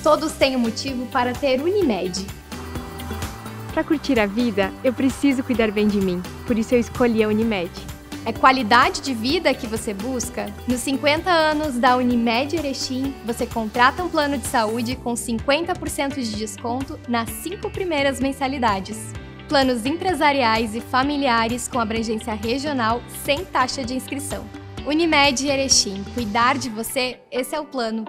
Todos têm um motivo para ter Unimed. Para curtir a vida, eu preciso cuidar bem de mim. Por isso eu escolhi a Unimed. É qualidade de vida que você busca? Nos 50 anos da Unimed Erechim, você contrata um plano de saúde com 50% de desconto nas 5 primeiras mensalidades. Planos empresariais e familiares com abrangência regional sem taxa de inscrição. Unimed Erechim, cuidar de você, esse é o plano.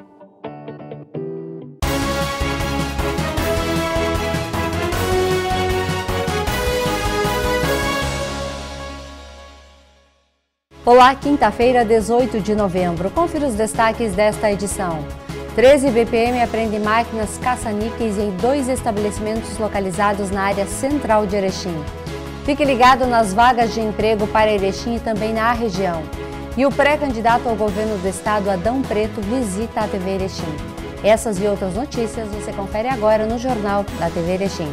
Olá, quinta-feira, 18 de novembro. Confira os destaques desta edição. 13 BPM apreende máquinas caça-níqueis em 2 estabelecimentos localizados na área central de Erechim. Fique ligado nas vagas de emprego para Erechim e também na região. E o pré-candidato ao governo do estado, Adão Preto, visita a TV Erechim. Essas e outras notícias você confere agora no Jornal da TV Erechim.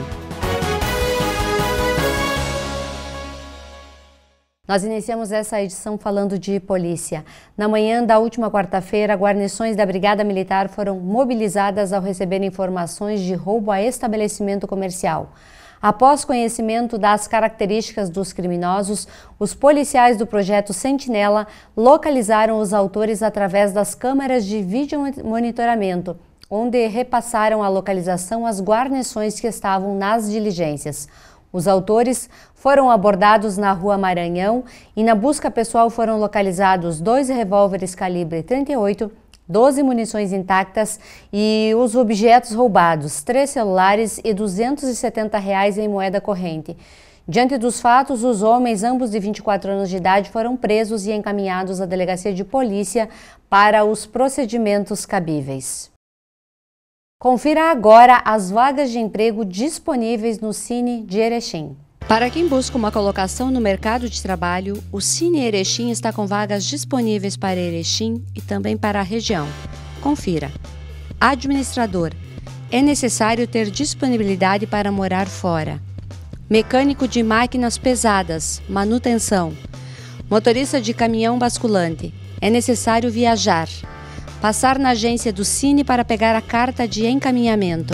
Nós iniciamos essa edição falando de polícia. Na manhã da última quarta-feira, guarnições da Brigada Militar foram mobilizadas ao receber informações de roubo a estabelecimento comercial. Após conhecimento das características dos criminosos, os policiais do projeto Sentinela localizaram os autores através das câmeras de vídeo monitoramento, onde repassaram a localização às guarnições que estavam nas diligências. Os autores foram abordados na Rua Maranhão e na busca pessoal foram localizados 2 revólveres calibre 38, 12 munições intactas e os objetos roubados, 3 celulares e R$ 270 em moeda corrente. Diante dos fatos, os homens, ambos de 24 anos de idade, foram presos e encaminhados à delegacia de polícia para os procedimentos cabíveis. Confira agora as vagas de emprego disponíveis no Cine de Erechim. Para quem busca uma colocação no mercado de trabalho, o Cine Erechim está com vagas disponíveis para Erechim e também para a região. Confira. Administrador. É necessário ter disponibilidade para morar fora. Mecânico de máquinas pesadas, manutenção. Motorista de caminhão basculante. É necessário viajar. Passar na agência do Cine para pegar a carta de encaminhamento.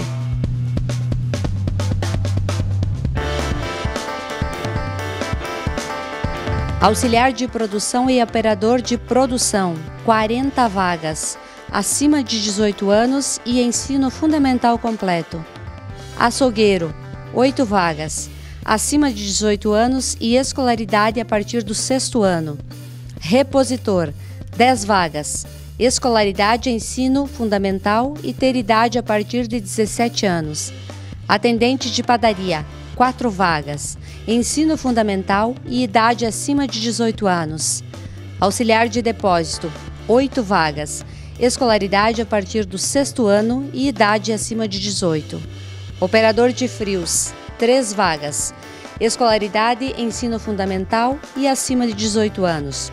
Auxiliar de produção e operador de produção, 40 vagas, acima de 18 anos e ensino fundamental completo. Açougueiro, 8 vagas, acima de 18 anos e escolaridade a partir do 6º ano. Repositor, 10 vagas. Escolaridade, ensino fundamental e ter idade a partir de 17 anos. Atendente de padaria, 4 vagas. Ensino fundamental e idade acima de 18 anos. Auxiliar de depósito, 8 vagas. Escolaridade a partir do 6º ano e idade acima de 18. Operador de frios, 3 vagas. Escolaridade, ensino fundamental e acima de 18 anos.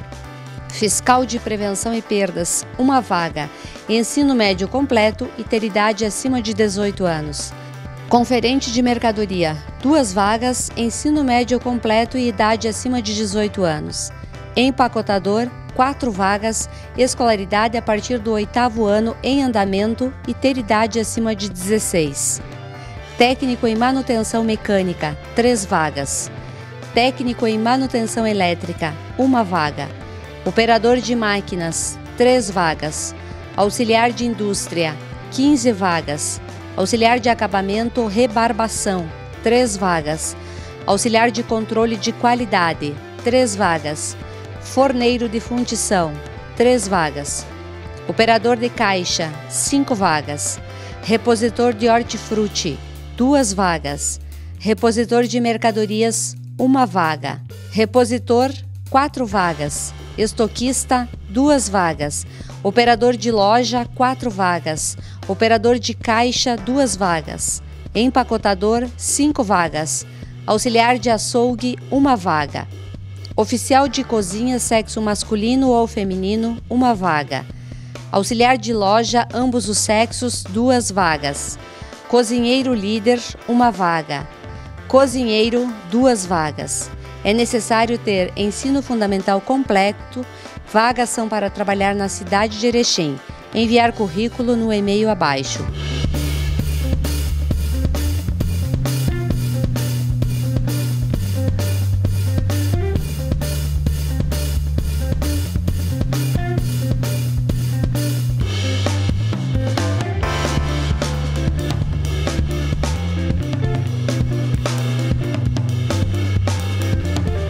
Fiscal de prevenção e perdas, 1 vaga. Ensino médio completo e ter idade acima de 18 anos. Conferente de mercadoria, 2 vagas. Ensino médio completo e idade acima de 18 anos. Empacotador, 4 vagas. Escolaridade a partir do 8º ano em andamento e ter idade acima de 16. Técnico em manutenção mecânica, 3 vagas. Técnico em manutenção elétrica, 1 vaga. Operador de máquinas, 3 vagas. Auxiliar de indústria, 15 vagas. Auxiliar de acabamento, rebarbação, 3 vagas. Auxiliar de controle de qualidade, 3 vagas. Forneiro de fundição, 3 vagas. Operador de caixa, 5 vagas. Repositor de hortifruti, 2 vagas. Repositor de mercadorias, 1 vaga. Repositor, 4 vagas. Estoquista, 2 vagas. Operador de loja, 4 vagas. Operador de caixa, 2 vagas. Empacotador, 5 vagas. Auxiliar de açougue, 1 vaga. Oficial de cozinha, sexo masculino ou feminino, 1 vaga. Auxiliar de loja, ambos os sexos, 2 vagas. Cozinheiro líder, 1 vaga. Cozinheiro, 2 vagas. É necessário ter ensino fundamental completo. Vagas são para trabalhar na cidade de Erechim. Enviar currículo no e-mail abaixo.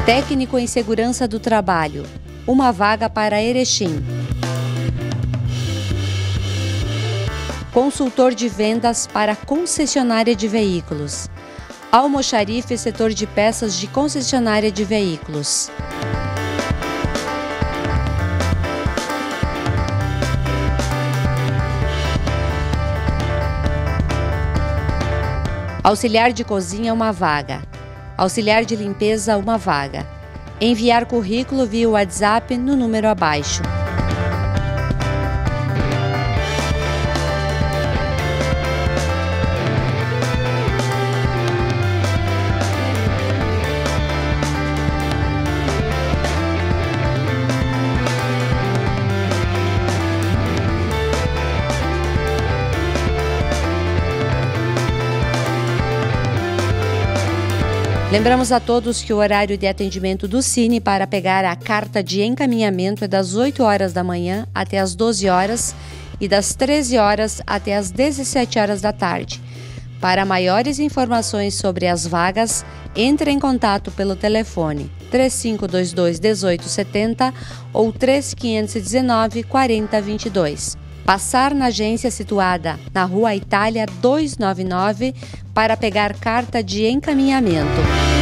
Técnico em Segurança do Trabalho, uma vaga para Erechim. Consultor de vendas para concessionária de veículos. Almoxarife, setor de peças de concessionária de veículos. Auxiliar de cozinha, uma vaga. Auxiliar de limpeza, uma vaga. Enviar currículo via WhatsApp no número abaixo. Lembramos a todos que o horário de atendimento do Cine para pegar a carta de encaminhamento é das 8 horas da manhã até as 12 horas e das 13 horas até as 17 horas da tarde. Para maiores informações sobre as vagas, entre em contato pelo telefone 3522-1870 ou 3519-4022. Passar na agência situada na Rua Itália 299 para pegar carta de encaminhamento.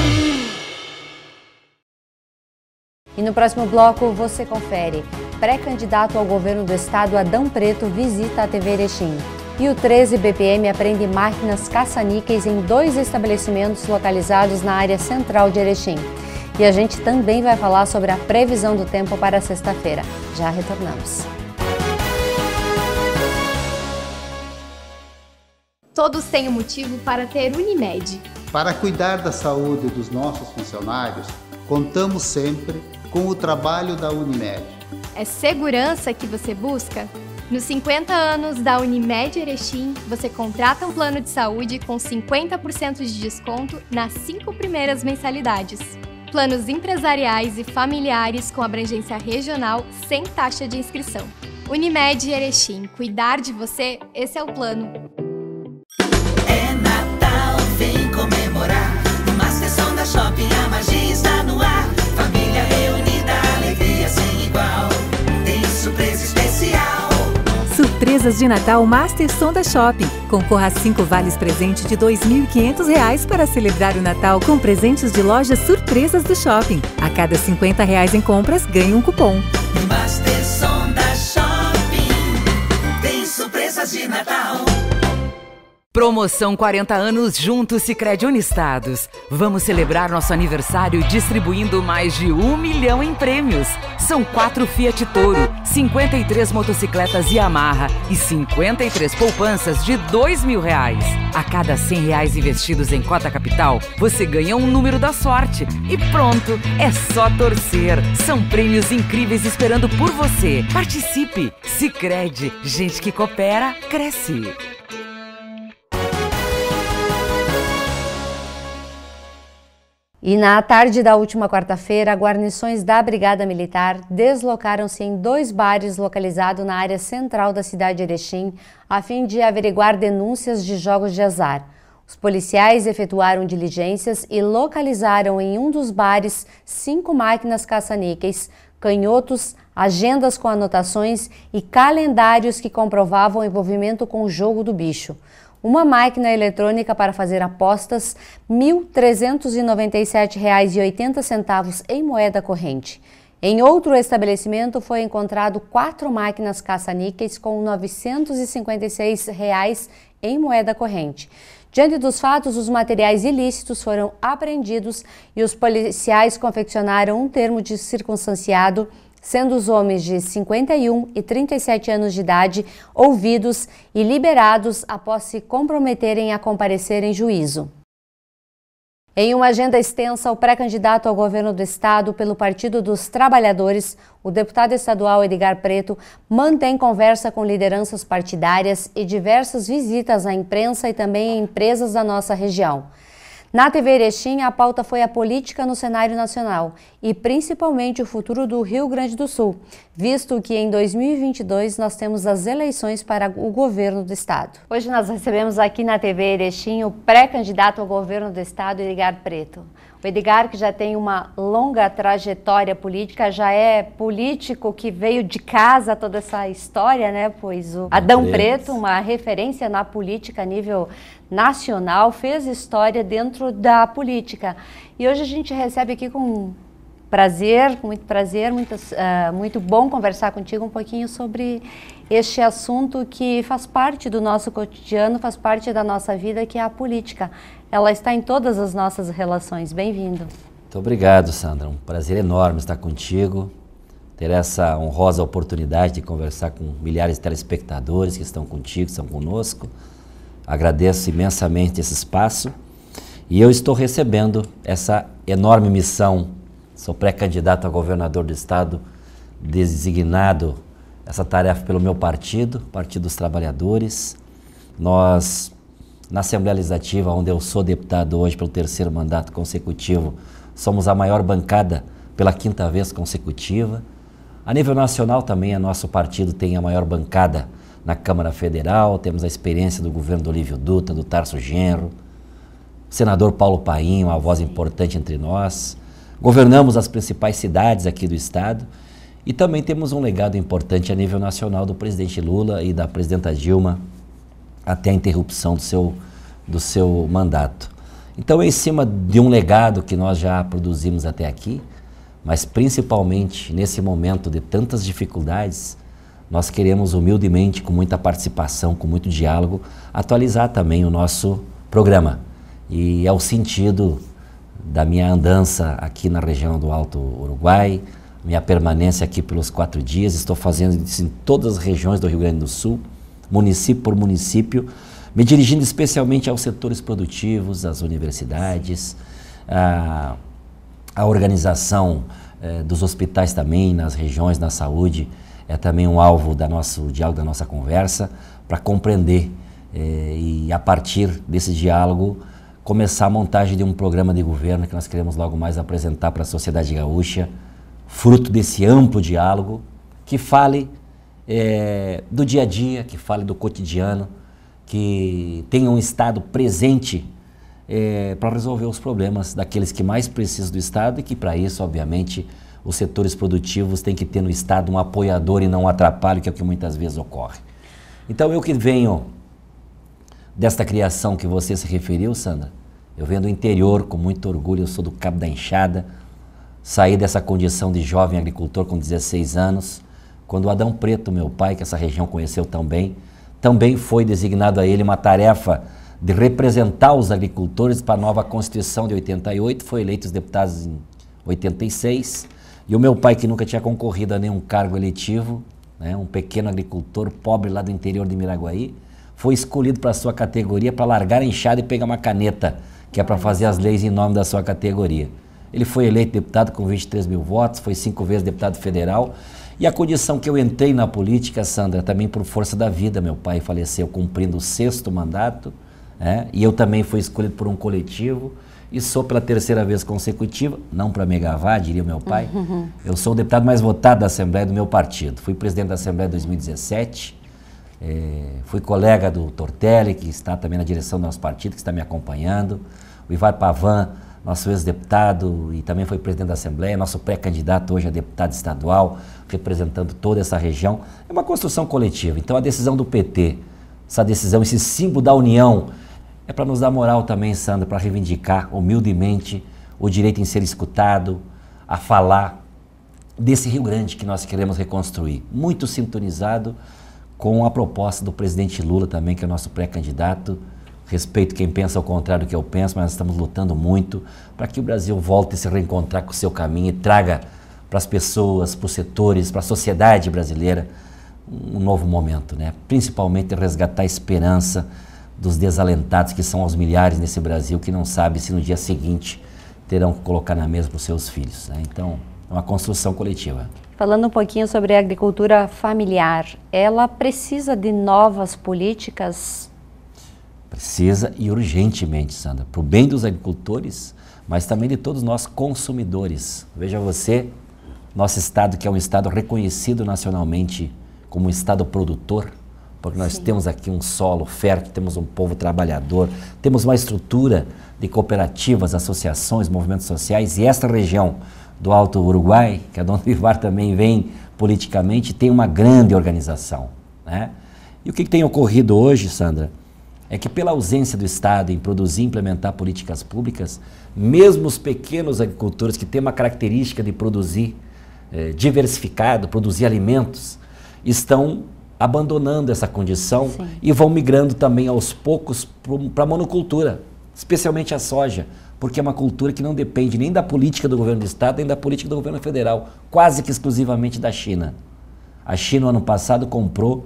E no próximo bloco você confere. Pré-candidato ao governo do estado Adão Preto visita a TV Erechim. E o 13 BPM apreende máquinas caça-níqueis em 2 estabelecimentos localizados na área central de Erechim. E a gente também vai falar sobre a previsão do tempo para sexta-feira. Já retornamos. Todos têm um motivo para ter Unimed. Para cuidar da saúde dos nossos funcionários, contamos sempre com o trabalho da Unimed. É segurança que você busca? Nos 50 anos da Unimed Erechim, você contrata um plano de saúde com 50% de desconto nas 5 primeiras mensalidades. Planos empresariais e familiares com abrangência regional sem taxa de inscrição. Unimed Erechim, cuidar de você, esse é o plano. É Natal, vem comemorar. No Master Sonda Shopping a magia está no ar. Família reunida, alegria sem igual. Tem surpresa especial. Surpresas de Natal Master Sonda Shopping. Concorra a 5 vales presente de R$ 2.500 para celebrar o Natal com presentes de lojas surpresas do shopping. A cada R$ 50 em compras, ganhe um cupom. No Master Sonda Shopping tem surpresas de Natal. Promoção 40 anos juntos Sicredi Uniestados. Vamos celebrar nosso aniversário distribuindo mais de 1 milhão em prêmios. São 4 Fiat Toro, 53 motocicletas Yamaha e 53 poupanças de R$ 2.000. A cada R$ 100 investidos em cota capital, você ganha um número da sorte. E pronto, é só torcer. São prêmios incríveis esperando por você. Participe! Sicredi, gente que coopera, cresce. E na tarde da última quarta-feira, guarnições da Brigada Militar deslocaram-se em 2 bares localizados na área central da cidade de Erechim, a fim de averiguar denúncias de jogos de azar. Os policiais efetuaram diligências e localizaram em um dos bares 5 máquinas caça-níqueis, canhotos, agendas com anotações e calendários que comprovavam o envolvimento com o jogo do bicho. Uma máquina eletrônica para fazer apostas, R$ 1.397,80 em moeda corrente. Em outro estabelecimento foi encontrado 4 máquinas caça-níqueis com R$ 956 em moeda corrente. Diante dos fatos, os materiais ilícitos foram apreendidos e os policiais confeccionaram um termo de circunstanciado, sendo os homens de 51 e 37 anos de idade ouvidos e liberados após se comprometerem a comparecer em juízo. Em uma agenda extensa, o pré-candidato ao governo do estado pelo Partido dos Trabalhadores, o deputado estadual Edgar Preto, mantém conversa com lideranças partidárias e diversas visitas à imprensa e também em empresas da nossa região. Na TV Erechim, a pauta foi a política no cenário nacional e principalmente o futuro do Rio Grande do Sul, visto que em 2022 nós temos as eleições para o governo do estado. Hoje nós recebemos aqui na TV Erechim o pré-candidato ao governo do estado, Edgar Preto. O Edgar, que já tem uma longa trajetória política, já é político que veio de casa toda essa história, né? Pois o Adão Preto, uma referência na política a nível nacional, fez história dentro da política. E hoje a gente recebe aqui com prazer, muito bom conversar contigo um pouquinho sobre este assunto que faz parte do nosso cotidiano, faz parte da nossa vida, que é a política. Ela está em todas as nossas relações. Bem-vindo. Muito obrigado, Sandra. Um prazer enorme estar contigo, ter essa honrosa oportunidade de conversar com milhares de telespectadores que estão contigo, que estão conosco. Agradeço imensamente esse espaço e eu estou recebendo essa enorme missão. Sou pré-candidato a governador do estado, designado essa tarefa pelo meu partido, Partido dos Trabalhadores. Nós, na Assembleia Legislativa, onde eu sou deputado hoje pelo 3º mandato consecutivo, somos a maior bancada pela 5ª vez consecutiva. A nível nacional também, nosso partido tem a maior bancada na Câmara Federal, temos a experiência do governo do Olívio Dutra, do Tarso Genro, o senador Paulo Paim, uma voz importante entre nós. Governamos as principais cidades aqui do estado e também temos um legado importante a nível nacional do presidente Lula e da presidenta Dilma até a interrupção do seu mandato. Então é em cima de um legado que nós já produzimos até aqui, mas principalmente nesse momento de tantas dificuldades, nós queremos humildemente, com muita participação, com muito diálogo, atualizar também o nosso programa. E é o sentido da minha andança aqui na região do Alto Uruguai, minha permanência aqui pelos 4 dias, estou fazendo isso em todas as regiões do Rio Grande do Sul, município por município, me dirigindo especialmente aos setores produtivos, às universidades, a organização dos hospitais também, nas regiões, na saúde, é também um alvo do nosso diálogo, da nossa conversa, para compreender e a partir desse diálogo começar a montagem de um programa de governo que nós queremos logo mais apresentar para a sociedade gaúcha, fruto desse amplo diálogo, que fale do dia a dia, que fale do cotidiano, que tenha um Estado presente para resolver os problemas daqueles que mais precisam do Estado e que para isso, obviamente, os setores produtivos têm que ter no Estado um apoiador e não um atrapalho, que é o que muitas vezes ocorre. Então eu que venho desta criação que você se referiu, Sandra, eu venho do interior com muito orgulho, eu sou do Cabo da Enxada, saí dessa condição de jovem agricultor com 16 anos, quando o Adão Preto, meu pai, que essa região conheceu tão bem, também foi designado a ele uma tarefa de representar os agricultores para a nova Constituição de 88, foi eleito os deputados em 86, e o meu pai, que nunca tinha concorrido a nenhum cargo eletivo, né, um pequeno agricultor pobre lá do interior de Miraguaí, foi escolhido para a sua categoria para largar a enxada e pegar uma caneta, que é para fazer as leis em nome da sua categoria. Ele foi eleito deputado com 23 mil votos, foi 5 vezes deputado federal, e a condição que eu entrei na política, Sandra, também por força da vida. Meu pai faleceu cumprindo o 6º mandato, e eu também fui escolhido por um coletivo, e sou pela 3ª vez consecutiva, não para me gabar, diria meu pai, eu sou o deputado mais votado da Assembleia do meu partido. Fui presidente da Assembleia em 2017, fui colega do Tortelli, que está também na direção do nosso partido, que está me acompanhando, o Ivar Pavan, nosso ex-deputado e também foi presidente da Assembleia, nosso pré-candidato hoje a deputado estadual, representando toda essa região. É uma construção coletiva. Então a decisão do PT, essa decisão, esse símbolo da união, é para nos dar moral também, Sandra, para reivindicar humildemente o direito em ser escutado, a falar desse Rio Grande que nós queremos reconstruir. Muito sintonizado com a proposta do presidente Lula também, que é o nosso pré-candidato. Respeito quem pensa ao contrário do que eu penso, mas nós estamos lutando muito para que o Brasil volte a se reencontrar com o seu caminho e traga para as pessoas, para os setores, para a sociedade brasileira um novo momento, né? Principalmente resgatar a esperança dos desalentados, que são aos milhares nesse Brasil, que não sabem se no dia seguinte terão que colocar na mesa para os seus filhos, né? Então, é uma construção coletiva. Falando um pouquinho sobre a agricultura familiar, ela precisa de novas políticas? Precisa e urgentemente, Sandra, para o bem dos agricultores, mas também de todos nós consumidores. Veja você, nosso estado, que é um estado reconhecido nacionalmente como um estado produtor, porque nós temos aqui um solo fértil, temos um povo trabalhador, temos uma estrutura de cooperativas, associações, movimentos sociais, e esta região do Alto Uruguai, que a Dona Vivar também vem politicamente, tem uma grande organização, né? E o que tem ocorrido hoje, Sandra, é que pela ausência do Estado em produzir e implementar políticas públicas, mesmo os pequenos agricultores que têm uma característica de produzir diversificado, produzir alimentos, estão abandonando essa condição e vão migrando também aos poucos para a monocultura, especialmente a soja, porque é uma cultura que não depende nem da política do governo do Estado, nem da política do governo federal, quase que exclusivamente da China. A China, no ano passado, comprou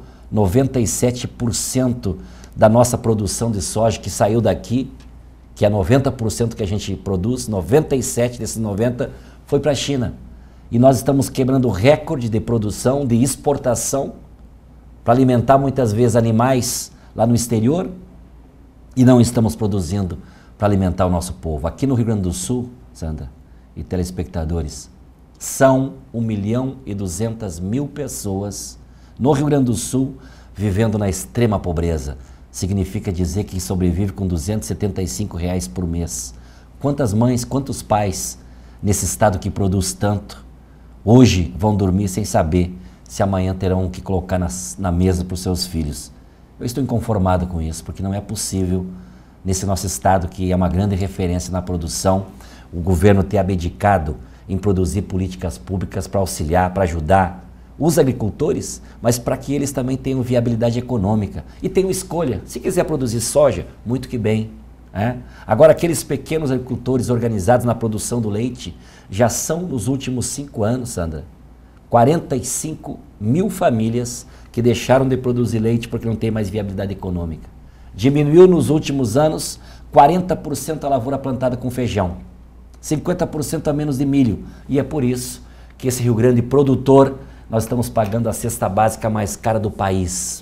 97% da nossa produção de soja que saiu daqui, que é 90% que a gente produz, 97 desses 90 foi para a China. E nós estamos quebrando o recorde de produção, de exportação, para alimentar muitas vezes animais lá no exterior, e não estamos produzindo para alimentar o nosso povo. Aqui no Rio Grande do Sul, Sandra e telespectadores, são 1.200.000 pessoas no Rio Grande do Sul vivendo na extrema pobreza. Significa dizer que sobrevive com R$275 por mês. Quantas mães, quantos pais nesse estado que produz tanto, hoje vão dormir sem saber se amanhã terão que colocar na mesa para os seus filhos? Eu estou inconformado com isso, porque não é possível, nesse nosso estado, que é uma grande referência na produção, o governo ter abdicado em produzir políticas públicas para auxiliar, para ajudar os agricultores, mas para que eles também tenham viabilidade econômica e tenham escolha. Se quiser produzir soja, muito que bem. Agora, aqueles pequenos agricultores organizados na produção do leite já são, nos últimos 5 anos, Sandra, 45.000 famílias que deixaram de produzir leite porque não tem mais viabilidade econômica. Diminuiu nos últimos anos 40% a lavoura plantada com feijão, 50% a menos de milho. E é por isso que esse Rio Grande produtor, nós estamos pagando a cesta básica mais cara do país.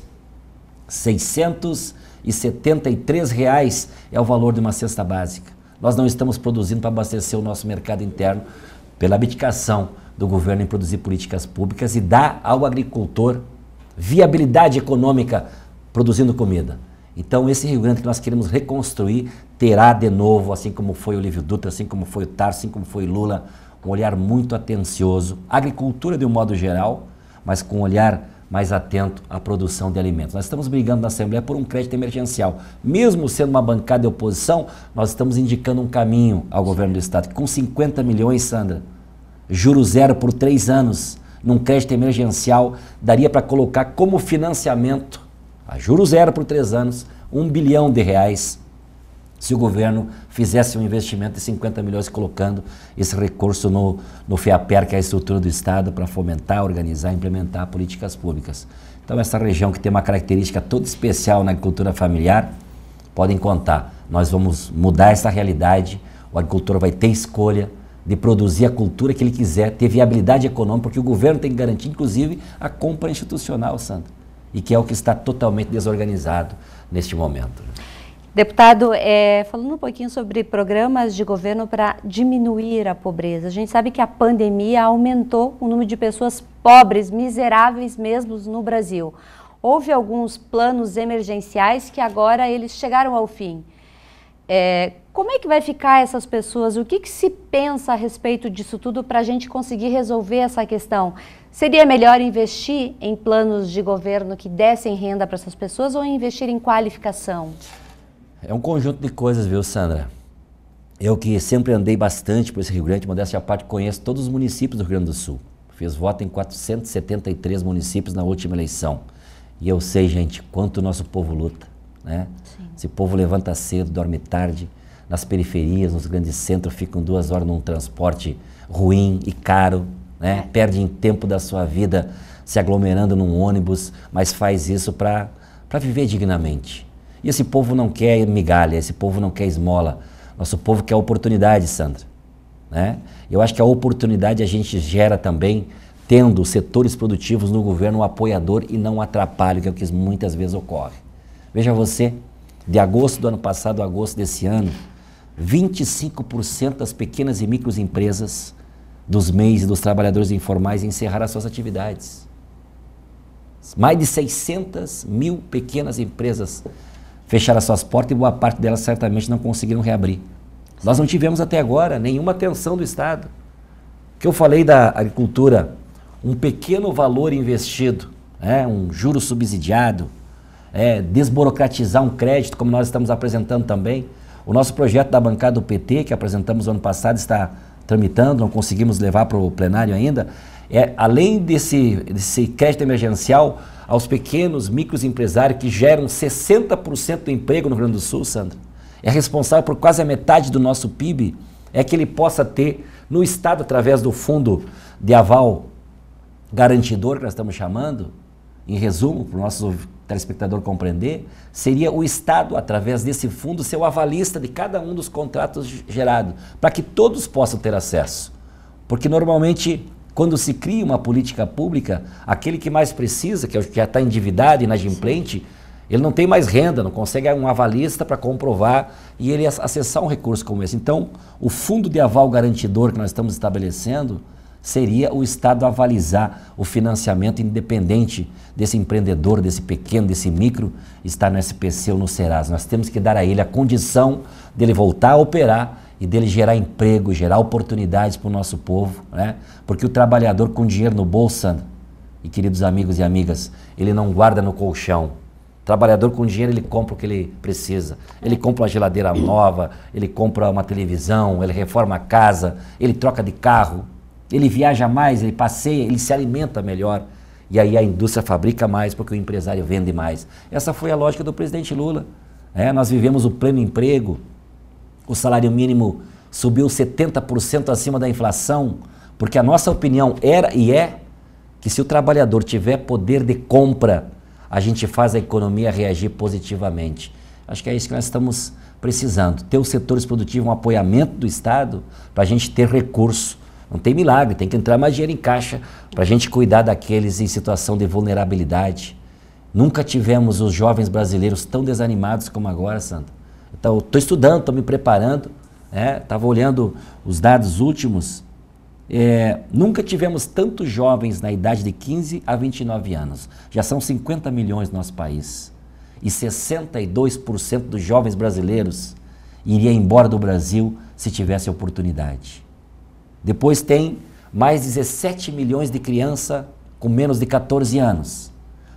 R$673 é o valor de uma cesta básica. Nós não estamos produzindo para abastecer o nosso mercado interno pela abdicação do governo em produzir políticas públicas e dar ao agricultor viabilidade econômica produzindo comida. Então, esse Rio Grande que nós queremos reconstruir terá de novo, assim como foi o Olívio Dutra, assim como foi o Tarso, assim como foi Lula, um olhar muito atencioso, a agricultura de um modo geral, mas com um olhar mais atento à produção de alimentos. Nós estamos brigando na Assembleia por um crédito emergencial. Mesmo sendo uma bancada de oposição, nós estamos indicando um caminho ao governo do Estado, que com 50 milhões, Sandra, juros zero por 3 anos, num crédito emergencial, daria para colocar como financiamento, a juros zero por 3 anos, R$1 bilhão, se o governo fizesse um investimento de 50 milhões colocando esse recurso no FEAPER, que é a estrutura do Estado, para fomentar, organizar e implementar políticas públicas. Então, essa região que tem uma característica toda especial na agricultura familiar, podem contar. Nós vamos mudar essa realidade, o agricultor vai ter escolha de produzir a cultura que ele quiser, ter viabilidade econômica, porque o governo tem que garantir, inclusive, a compra institucional, Sandra, e que é o que está totalmente desorganizado neste momento. Deputado, falando um pouquinho sobre programas de governo para diminuir a pobreza. A gente sabe que a pandemia aumentou o número de pessoas pobres, miseráveis mesmo no Brasil. Houve alguns planos emergenciais que agora eles chegaram ao fim. Como é que vai ficar essas pessoas? O que se pensa a respeito disso tudo para a gente conseguir resolver essa questão? Seria melhor investir em planos de governo que dessem renda para essas pessoas ou investir em qualificação? É um conjunto de coisas, viu, Sandra? Eu que sempre andei bastante por esse Rio Grande, modéstia à parte, conheço todos os municípios do Rio Grande do Sul. Fiz voto em 473 municípios na última eleição. E eu sei, gente, quanto o nosso povo luta, né? Sim. Esse povo levanta cedo, dorme tarde, nas periferias, nos grandes centros, ficam 2 horas num transporte ruim e caro, né? Perdem tempo da sua vida se aglomerando num ônibus, mas faz isso para viver dignamente. E esse povo não quer migalha, esse povo não quer esmola. Nosso povo quer oportunidade, Sandra, né? Eu acho que a oportunidade a gente gera também tendo setores produtivos no governo um apoiador e não um atrapalho, que é o que muitas vezes ocorre. Veja você, de agosto do ano passado a agosto desse ano, 25% das pequenas e microempresas, dos MEIs e dos trabalhadores informais encerraram as suas atividades. Mais de 600 mil pequenas empresas fecharam suas portas e boa parte delas certamente não conseguiram reabrir. Nós não tivemos até agora nenhuma atenção do Estado. O que eu falei da agricultura, um pequeno valor investido, um juro subsidiado, desburocratizar um crédito, como nós estamos apresentando também. O nosso projeto da bancada do PT, que apresentamos no ano passado, está tramitando, não conseguimos levar para o plenário ainda. Além desse crédito emergencial aos pequenos microempresários que geram 60% do emprego no Rio Grande do Sul, Sandra, é responsável por quase a metade do nosso PIB, que ele possa ter no Estado, através do fundo de aval garantidor, que nós estamos chamando, em resumo, para o nosso telespectador compreender, seria o Estado, através desse fundo, ser o avalista de cada um dos contratos gerados, para que todos possam ter acesso. Porque normalmente, quando se cria uma política pública, aquele que mais precisa, que já está endividado, inadimplente, ele não tem mais renda, não consegue um avalista para comprovar e ele acessar um recurso como esse. Então, o fundo de aval garantidor que nós estamos estabelecendo seria o Estado avalizar o financiamento independente desse empreendedor, desse pequeno, desse micro, estar no SPC ou no Serasa. Nós temos que dar a ele a condição dele voltar a operar e dele gerar emprego, gerar oportunidades para o nosso povo, né? Porque o trabalhador com dinheiro no bolso, Sandra, e queridos amigos e amigas, ele não guarda no colchão. O trabalhador com dinheiro, ele compra o que ele precisa. Ele compra uma geladeira nova, ele compra uma televisão, ele reforma a casa, ele troca de carro, ele viaja mais, ele passeia, ele se alimenta melhor. E aí a indústria fabrica mais porque o empresário vende mais. Essa foi a lógica do presidente Lula. Nós vivemos o pleno emprego, o salário mínimo subiu 70% acima da inflação, porque a nossa opinião era e é que se o trabalhador tiver poder de compra, a gente faz a economia reagir positivamente. Acho que é isso que nós estamos precisando, ter os setores produtivos, um apoiamento do Estado para a gente ter recurso. Não tem milagre, tem que entrar mais dinheiro em caixa para a gente cuidar daqueles em situação de vulnerabilidade. Nunca tivemos os jovens brasileiros tão desanimados como agora, Sandra. Então, estou estudando, estou me preparando, estava olhando os dados últimos. Nunca tivemos tantos jovens na idade de 15 a 29 anos. Já são 50 milhões no nosso país. E 62% dos jovens brasileiros iria embora do Brasil se tivesse oportunidade. Depois tem mais 17 milhões de crianças com menos de 14 anos.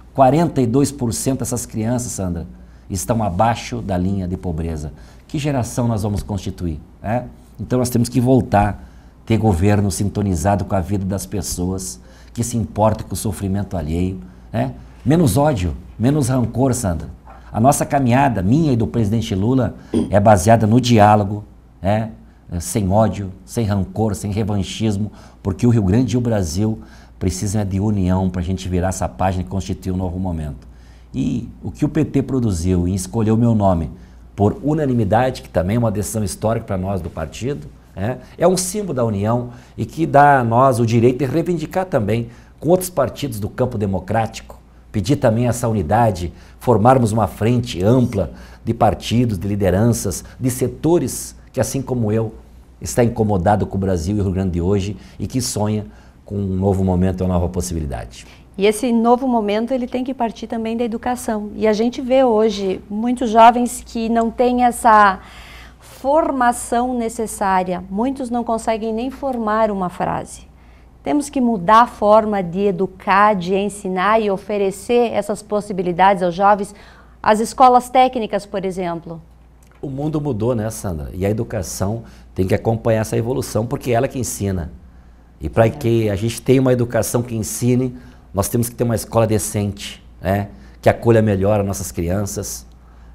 42% dessas crianças, Sandra, estão abaixo da linha de pobreza. Que geração nós vamos constituir? Então nós temos que voltar, ter governo sintonizado com a vida das pessoas, que se importa com o sofrimento alheio. Menos ódio, menos rancor, Sandra. A nossa caminhada, minha e do presidente Lula, é baseada no diálogo, sem ódio, sem rancor, sem revanchismo, porque o Rio Grande e o Brasil precisam de união para a gente virar essa página e constituir um novo momento. E o que o PT produziu em escolher o meu nome por unanimidade, que também é uma decisão histórica para nós do partido, é um símbolo da união e que dá a nós o direito de reivindicar também com outros partidos do campo democrático, pedir também essa unidade, formarmos uma frente ampla de partidos, de lideranças, de setores que, assim como eu, está incomodado com o Brasil e o Rio Grande de hoje e que sonha com um novo momento e uma nova possibilidade. E esse novo momento ele tem que partir também da educação. E a gente vê hoje muitos jovens que não têm essa formação necessária. Muitos não conseguem nem formar uma frase. Temos que mudar a forma de educar, de ensinar e oferecer essas possibilidades aos jovens. As escolas técnicas, por exemplo. O mundo mudou, né, Sandra? E a educação tem que acompanhar essa evolução, porque é ela que ensina. E para que a gente tenha uma educação que ensine, nós temos que ter uma escola decente, que acolha melhor as nossas crianças.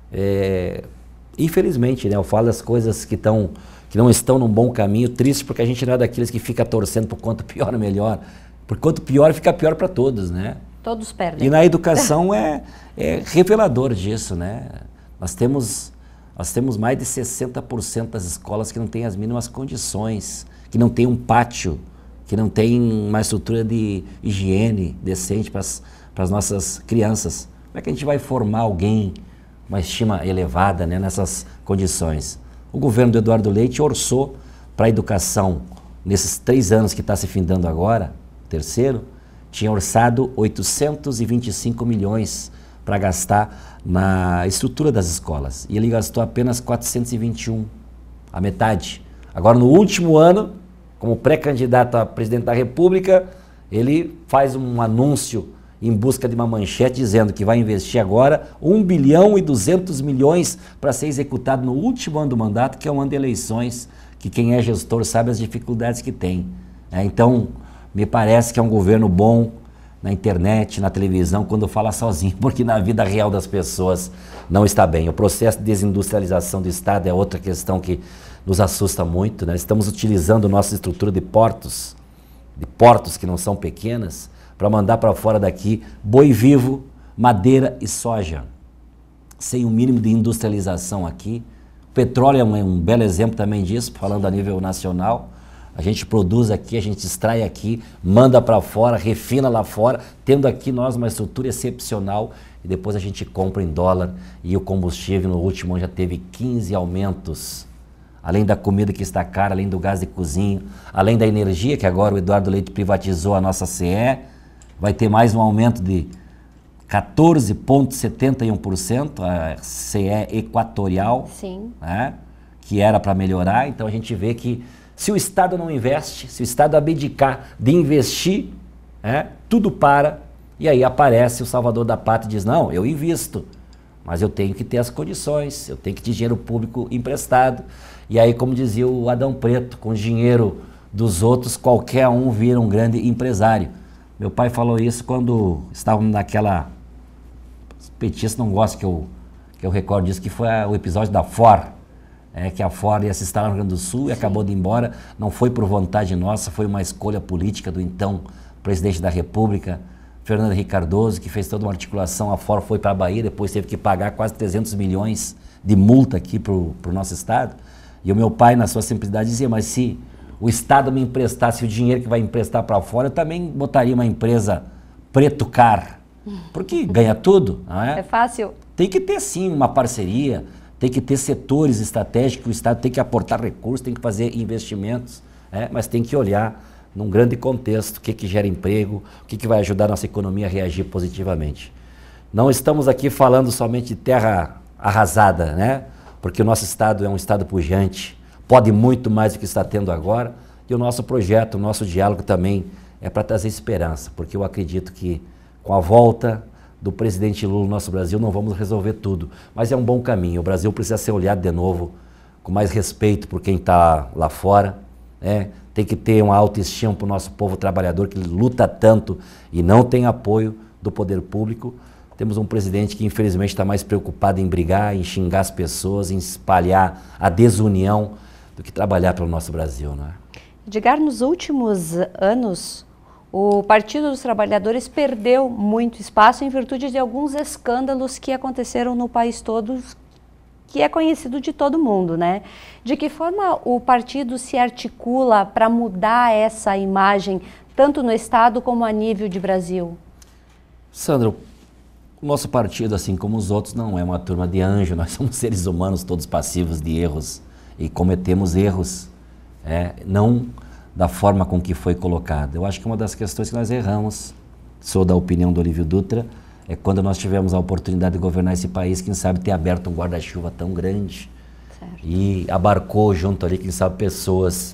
Infelizmente, eu falo das coisas que não estão num bom caminho, triste porque a gente não é daqueles que fica torcendo por quanto pior melhor. Por quanto pior, fica pior para todos, né? Todos perdem. E na educação é revelador disso, né? Nós temos mais de 60% das escolas que não têm as mínimas condições, que não tem um pátio, que não tem uma estrutura de higiene decente para as nossas crianças. Como é que a gente vai formar alguém, uma estima elevada, né, nessas condições? O governo do Eduardo Leite orçou para a educação, nesses 3 anos que está se findando agora, terceiro, tinha orçado 825 milhões para gastar na estrutura das escolas. E ele gastou apenas 421, a metade. Agora, no último ano, como pré-candidato a presidente da República, ele faz um anúncio em busca de uma manchete dizendo que vai investir agora 1 bilhão e 200 milhões para ser executado no último ano do mandato, que é um ano de eleições, que quem é gestor sabe as dificuldades que tem. Então, me parece que é um governo bom na internet, na televisão, quando fala sozinho, porque na vida real das pessoas não está bem. O processo de desindustrialização do Estado é outra questão que nos assusta muito, né? Estamos utilizando nossa estrutura de portos que não são pequenas, para mandar para fora daqui boi vivo, madeira e soja, sem o mínimo de industrialização aqui. O petróleo é um belo exemplo também disso, falando a nível nacional. A gente produz aqui, a gente extrai aqui, manda para fora, refina lá fora, tendo aqui nós uma estrutura excepcional e depois a gente compra em dólar e o combustível no último ano já teve 15 aumentos. Além da comida que está cara, além do gás de cozinha, além da energia, que agora o Eduardo Leite privatizou a nossa CE, vai ter mais um aumento de 14,71%, a CE Equatorial, Sim. Né, que era para melhorar. Então a gente vê que se o Estado não investe, se o Estado abdicar de investir, tudo para, e aí aparece o salvador da pátria e diz, não, eu invisto, mas eu tenho que ter as condições, eu tenho que ter dinheiro público emprestado. E aí, como dizia o Adão Preto, com o dinheiro dos outros, qualquer um vira um grande empresário. Meu pai falou isso quando estávamos naquela... Os petistas não gostam que eu recorde disso, que foi o episódio da Ford, que a Ford ia se instalar no Rio Grande do Sul e acabou de ir embora. Não foi por vontade nossa, foi uma escolha política do então presidente da República, Fernando Henrique Cardoso, que fez toda uma articulação. A Ford foi para a Bahia, depois teve que pagar quase 300 milhões de multa aqui para o nosso estado. E o meu pai, na sua simplicidade, dizia, mas se o Estado me emprestasse o dinheiro que vai emprestar para fora, eu também botaria uma empresa Preto Car, porque ganha tudo, não é? É fácil. Tem que ter, sim, uma parceria, tem que ter setores estratégicos, o Estado tem que aportar recursos, tem que fazer investimentos, mas tem que olhar num grande contexto o que gera emprego, o que vai ajudar a nossa economia a reagir positivamente. Não estamos aqui falando somente de terra arrasada, né? Porque o nosso Estado é um Estado pujante, pode muito mais do que está tendo agora, e o nosso projeto, o nosso diálogo também é para trazer esperança, porque eu acredito que com a volta do presidente Lula no nosso Brasil não vamos resolver tudo, mas é um bom caminho. O Brasil precisa ser olhado de novo com mais respeito por quem está lá fora, tem que ter uma autoestima para o nosso povo trabalhador que luta tanto e não tem apoio do poder público. Temos um presidente que infelizmente está mais preocupado em brigar, em xingar as pessoas, em espalhar a desunião do que trabalhar pelo nosso Brasil, não é? Edgar, nos últimos anos, o Partido dos Trabalhadores perdeu muito espaço em virtude de alguns escândalos que aconteceram no país todo, que é conhecido de todo mundo, né? De que forma o partido se articula para mudar essa imagem, tanto no Estado como a nível de Brasil? Sandra, o nosso partido, assim como os outros, não é uma turma de anjo, nós somos seres humanos todos passivos de erros e cometemos erros, não da forma com que foi colocado. Eu acho que uma das questões que nós erramos, sou da opinião do Olívio Dutra, é quando nós tivemos a oportunidade de governar esse país, quem sabe ter aberto um guarda-chuva tão grande, certo, e abarcou junto ali, quem sabe, pessoas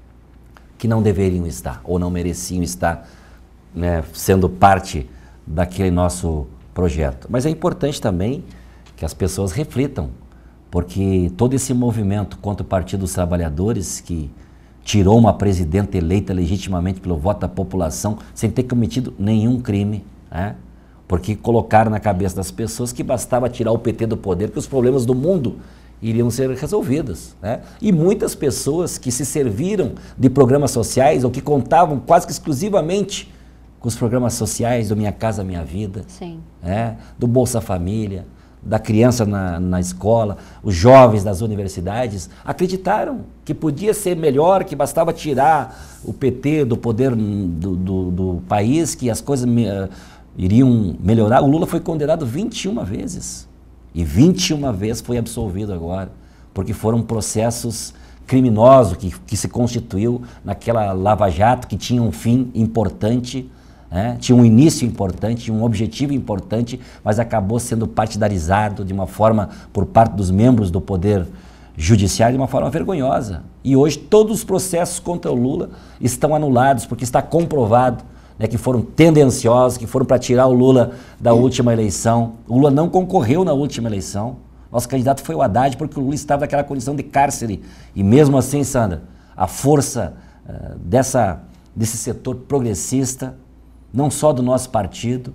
que não deveriam estar ou não mereciam estar, né, sendo parte daquele nosso projeto. Mas é importante também que as pessoas reflitam, porque todo esse movimento contra o Partido dos Trabalhadores, que tirou uma presidenta eleita legitimamente pelo voto da população, sem ter cometido nenhum crime, porque colocaram na cabeça das pessoas que bastava tirar o PT do poder, que os problemas do mundo iriam ser resolvidos, E muitas pessoas que se serviram de programas sociais ou que contavam quase que exclusivamente com os programas sociais do Minha Casa Minha Vida, sim, do Bolsa Família, da criança na escola, os jovens das universidades, acreditaram que podia ser melhor, que bastava tirar o PT do poder do país, que as coisas iriam melhorar. O Lula foi condenado 21 vezes e 21 vezes foi absolvido agora, porque foram processos criminosos que se constituiu naquela Lava Jato, que tinha um fim importante, né? Tinha um início importante, tinha um objetivo importante, mas acabou sendo partidarizado de uma forma por parte dos membros do Poder Judiciário de uma forma vergonhosa. E hoje todos os processos contra o Lula estão anulados, porque está comprovado, né, que foram tendenciosos, que foram para tirar o Lula da última eleição. O Lula não concorreu na última eleição. Nosso candidato foi o Haddad, porque o Lula estava naquela condição de cárcere. E mesmo assim, Sandra, a força desse setor progressista, não só do nosso partido,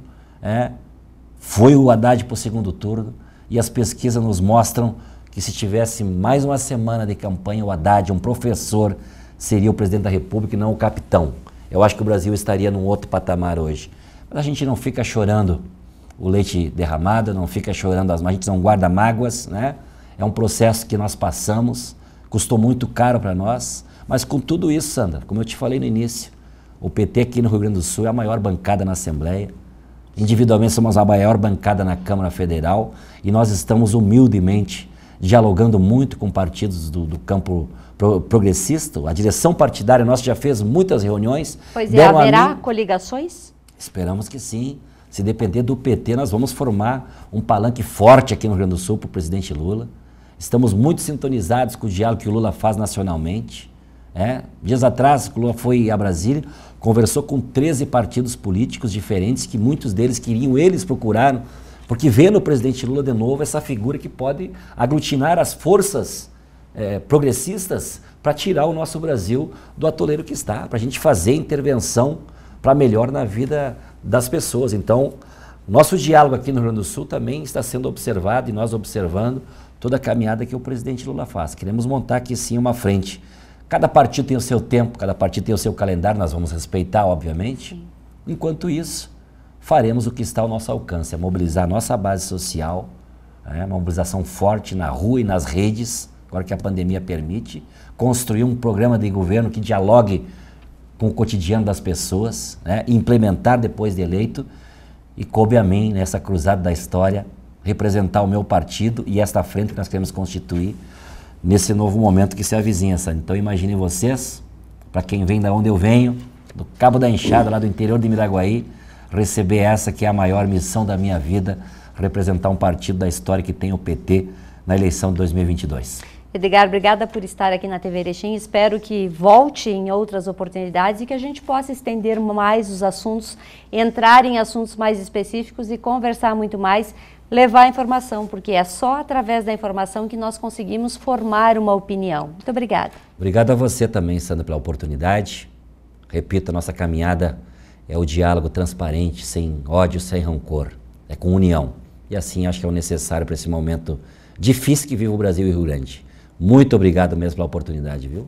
foi o Haddad para o segundo turno, e as pesquisas nos mostram que se tivesse mais uma semana de campanha, o Haddad, um professor, seria o presidente da República e não o capitão. Eu acho que o Brasil estaria num outro patamar hoje. Mas a gente não fica chorando o leite derramado, não fica chorando a gente não guarda mágoas, né? É um processo que nós passamos, custou muito caro para nós, mas com tudo isso, Sandra, como eu te falei no início, o PT aqui no Rio Grande do Sul é a maior bancada na Assembleia, individualmente somos a maior bancada na Câmara Federal e nós estamos humildemente dialogando muito com partidos do campo progressista. A direção partidária nossa já fez muitas reuniões. Pois é, haverá coligações? Esperamos que sim. Se depender do PT, nós vamos formar um palanque forte aqui no Rio Grande do Sul para o presidente Lula. Estamos muito sintonizados com o diálogo que o Lula faz nacionalmente. Dias atrás, o Lula foi a Brasília, conversou com 13 partidos políticos diferentes, que muitos deles queriam, eles procuraram, porque vê no presidente Lula de novo essa figura que pode aglutinar as forças progressistas para tirar o nosso Brasil do atoleiro que está, para a gente fazer intervenção para melhor na vida das pessoas. Então, nosso diálogo aqui no Rio Grande do Sul também está sendo observado e nós observando toda a caminhada que o presidente Lula faz. Queremos montar aqui sim uma frente. Cada partido tem o seu tempo, cada partido tem o seu calendário, nós vamos respeitar, obviamente. Sim. Enquanto isso, faremos o que está ao nosso alcance, mobilizar a nossa base social, uma mobilização forte na rua e nas redes, agora que a pandemia permite, construir um programa de governo que dialogue com o cotidiano das pessoas, implementar depois de eleito, e coube a mim, nessa cruzada da história, representar o meu partido e esta frente que nós queremos constituir nesse novo momento que se avizinha. Então imaginem vocês, para quem vem da onde eu venho, do Cabo da Enxada, lá do interior de Miraguaí, receber essa que é a maior missão da minha vida, representar um partido da história que tem o PT na eleição de 2022. Edgar, obrigada por estar aqui na TV Erechim. Espero que volte em outras oportunidades e que a gente possa estender mais os assuntos, entrar em assuntos mais específicos e conversar muito mais, levar informação, porque é só através da informação que nós conseguimos formar uma opinião. Muito obrigada. Obrigado a você também, Sandra, pela oportunidade. Repito, a nossa caminhada é o diálogo transparente, sem ódio, sem rancor, é com união. E assim acho que é o necessário para esse momento difícil que vive o Brasil e o Rio Grande. Muito obrigado mesmo pela oportunidade, viu?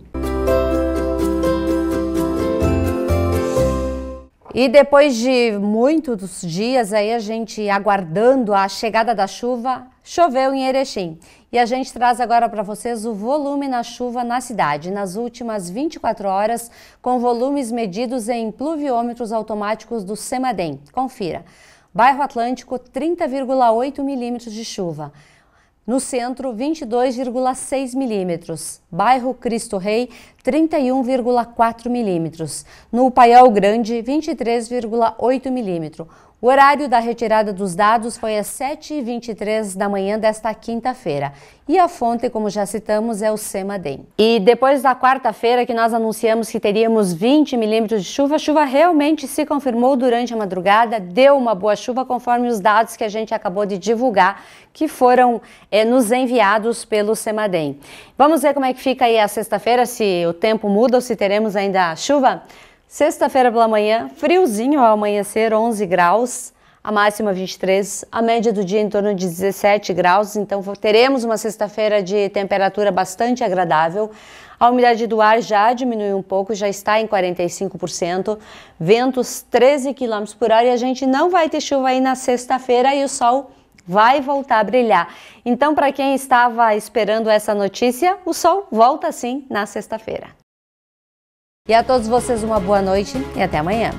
E depois de muitos dias aí a gente aguardando a chegada da chuva, choveu em Erechim. E a gente traz agora para vocês o volume na chuva na cidade, nas últimas 24 horas, com volumes medidos em pluviômetros automáticos do CEMADEM. Confira. Bairro Atlântico, 30,8 milímetros de chuva. No centro, 22,6 milímetros. Bairro Cristo Rei, 31,4 milímetros. No Paiol Grande, 23,8 milímetros. O horário da retirada dos dados foi às 7h23 da manhã desta quinta-feira. E a fonte, como já citamos, é o CEMADEM. E depois da quarta-feira que nós anunciamos que teríamos 20 milímetros de chuva, a chuva realmente se confirmou durante a madrugada, deu uma boa chuva conforme os dados que a gente acabou de divulgar, que foram nos enviados pelo CEMADEM. Vamos ver como é que fica aí a sexta-feira, se o tempo muda ou se teremos ainda chuva? Sexta-feira pela manhã, friozinho ao amanhecer, 11 graus, a máxima 23, a média do dia em torno de 17 graus, então teremos uma sexta-feira de temperatura bastante agradável. A umidade do ar já diminuiu um pouco, já está em 45%, ventos 13 km por hora e a gente não vai ter chuva aí na sexta-feira e o sol vai voltar a brilhar. Então, para quem estava esperando essa notícia, o sol volta sim na sexta-feira. E a todos vocês uma boa noite e até amanhã.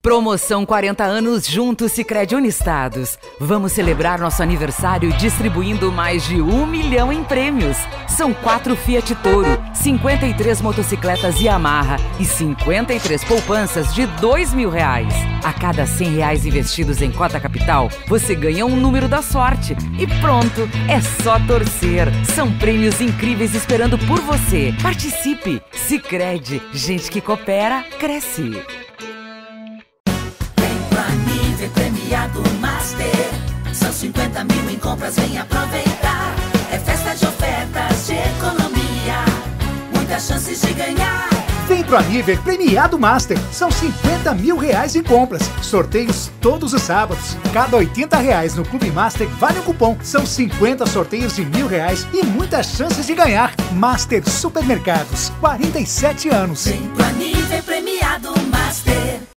Promoção 40 anos juntos Sicredi Unistados. Vamos celebrar nosso aniversário distribuindo mais de 1 milhão em prêmios. São 4 Fiat Toro, 53 motocicletas Yamaha e 53 poupanças de R$2.000. A cada R$100 investidos em cota capital, você ganha um número da sorte. E pronto, é só torcer. São prêmios incríveis esperando por você. Participe! Sicredi, gente que coopera, cresce. Premiado Master, são 50 mil em compras, vem aproveitar. É festa de ofertas, de economia, muitas chances de ganhar. Vem pro Aniver Premiado Master, são 50 mil reais em compras. Sorteios todos os sábados. Cada R$80 no Clube Master vale um cupom. São 50 sorteios de R$1.000 e muitas chances de ganhar. Master Supermercados, 47 anos. Vem pro Aniver.